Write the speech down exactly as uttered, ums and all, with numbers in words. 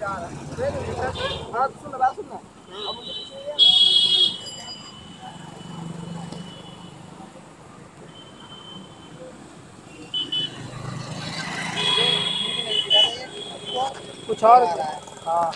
हाँ सुन ना, बात सुन ना। अब मुझे कुछ नहीं है ना। कुछ और हाँ